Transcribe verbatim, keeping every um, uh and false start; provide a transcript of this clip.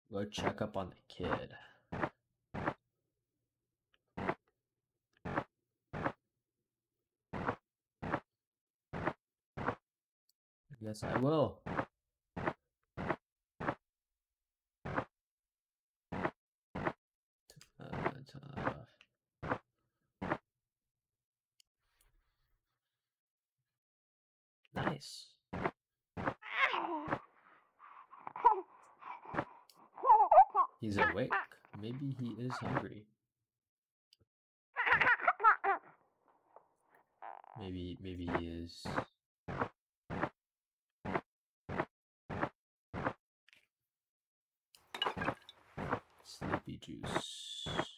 Go check up on the kid. Yes, I will. Uh, uh, nice. He's awake. Maybe he is hungry. Maybe, maybe he is. Sleepy juice.